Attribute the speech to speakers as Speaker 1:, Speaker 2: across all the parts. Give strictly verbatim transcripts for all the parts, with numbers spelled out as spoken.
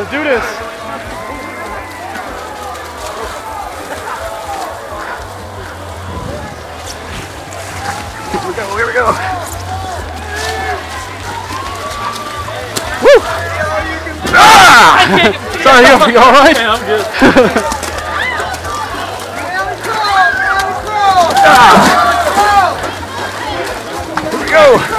Speaker 1: Let's do this. Here we go, here we go. Woo! Ah! Sorry, you, you all right?
Speaker 2: Yeah, I'm good.
Speaker 1: Ah! Here we go.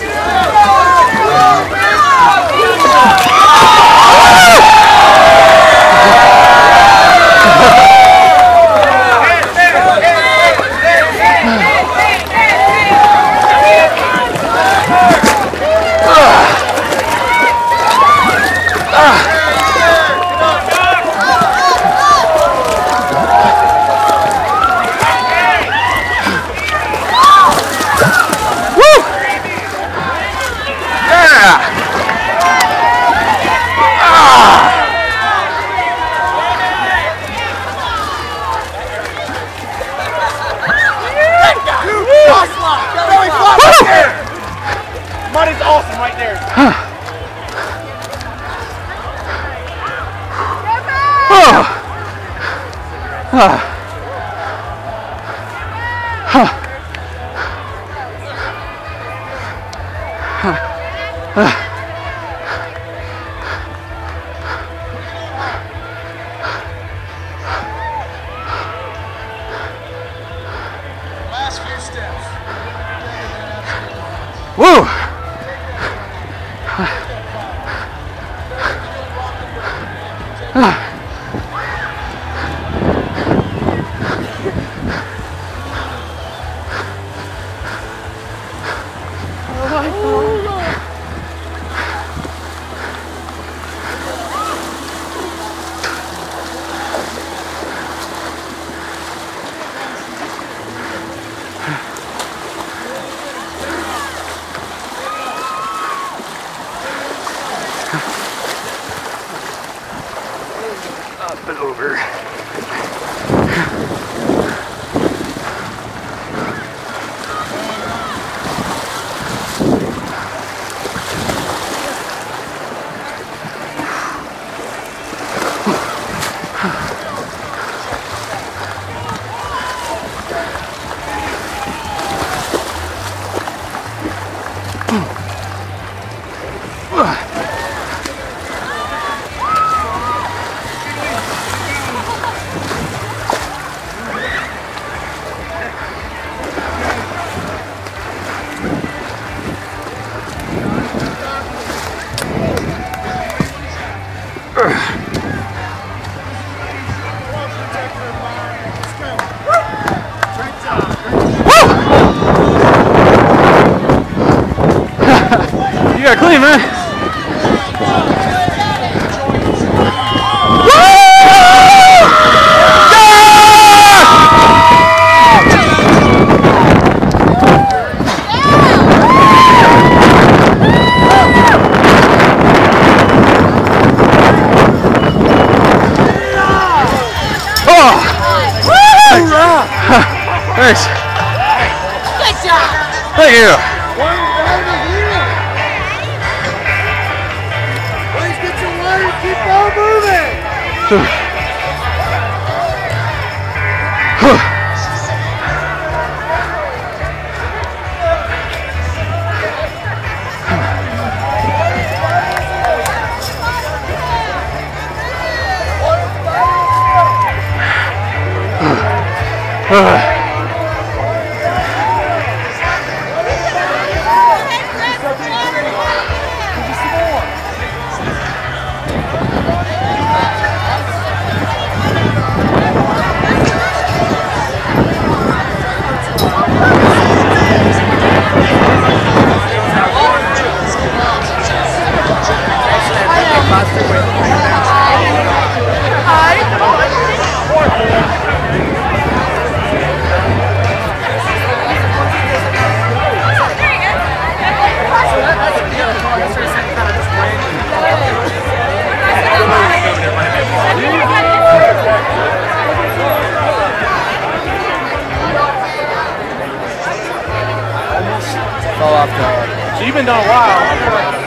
Speaker 1: Money's awesome right there.
Speaker 3: Oh. Ah. Huh. Huh. Ah.
Speaker 4: Last few steps.
Speaker 3: Woo! Ah.
Speaker 1: Up and over.
Speaker 3: You got clean, man. Thanks.
Speaker 5: Good job.
Speaker 3: Thank you.
Speaker 4: Please get your way. Keep on moving.
Speaker 1: So you've been done a while.